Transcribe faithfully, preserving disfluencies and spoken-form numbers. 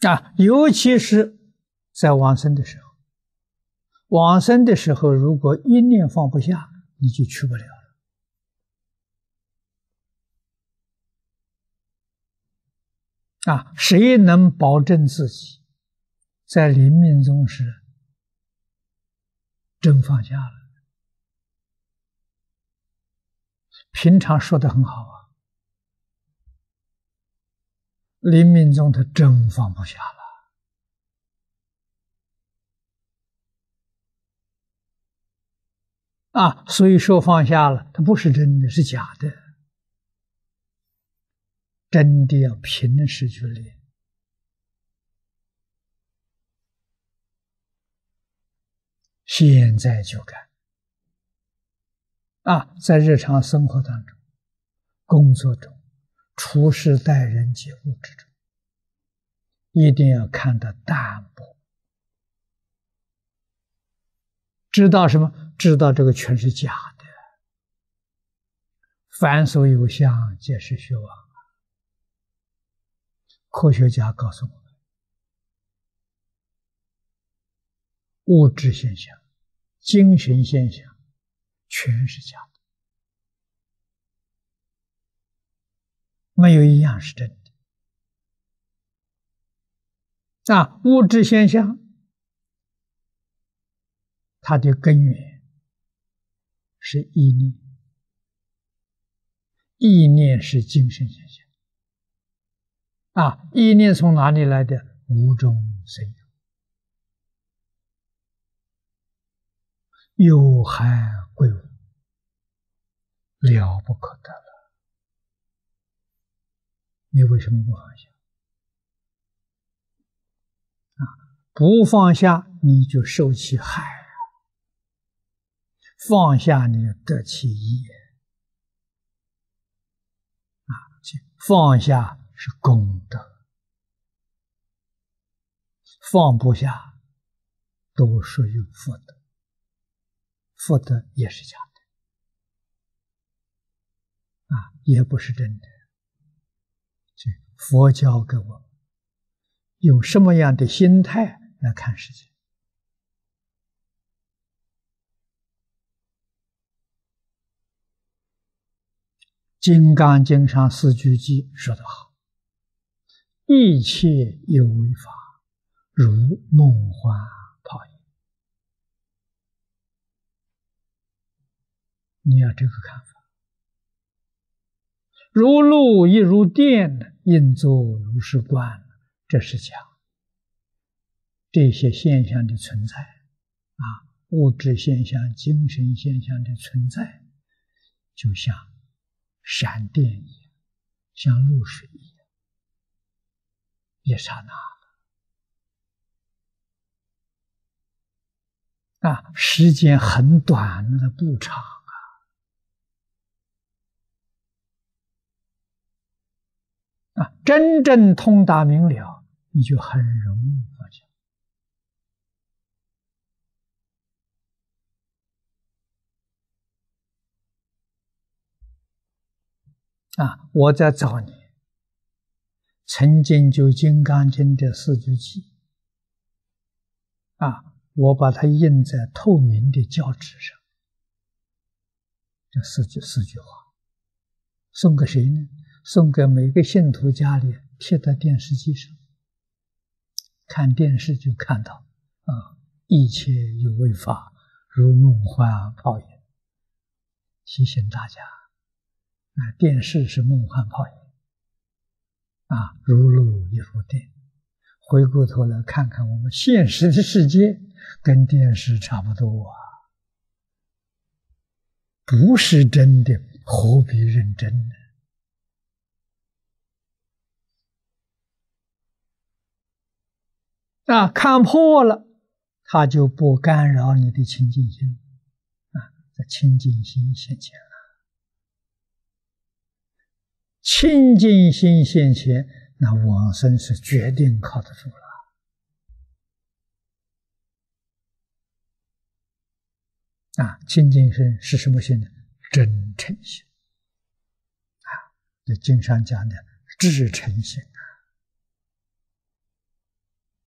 啊，尤其是在往生的时候，往生的时候，如果一念放不下，你就去不了了。啊，谁能保证自己在临命终时真放下了？平常说的很好啊，临命终他真放不下了。啊，所以说放下了，它不是真的，是假的。真的要平时去练。现在就干。啊，在日常生活当中、工作中、处事待人接物之中，一定要看得淡薄。知道什么？知道这个全是假的。凡所有相，皆是虚妄。科学家告诉我们，物质现象、精神现象全是假的，没有一样是真的。啊，物质现象它的根源是意念，意念是精神现象。啊，意念从哪里来的？无中生有，有含归无，了不可得了。你为什么不放下？啊，不放下你就受其害啊，放下你得其益啊，放下是功德，放不下都属于福德，福德也是假的啊，也不是真的。佛教给我们用什么样的心态来看世界？《金刚经》上四句偈说得好：一切有为法，如梦幻泡影。你要这个看法。如露亦如电，应作如是观，这是讲这些现象的存在啊，物质现象、精神现象的存在，就像闪电一样，像露水一样，一刹那啊，时间很短的，不长啊。啊，真正通达明了，你就很容易放下。啊，我在早年曾经就《金刚经》这四句偈，啊，我把它印在透明的胶纸上，这四句四句话，送给谁呢？送给每个信徒家里，贴在电视机上，看电视就看到啊，一切有为法，如梦幻泡影。提醒大家，啊，电视是梦幻泡影，啊，如露亦如电。回过头来看看我们现实的世界，跟电视差不多啊，不是真的，何必认真呢？啊，看破了，它就不干扰你的清净心啊，这清净心现前了。清净心现前，那往生是决定靠得住了。啊，清净心是什么心呢？真诚心啊，这经上讲的至诚心。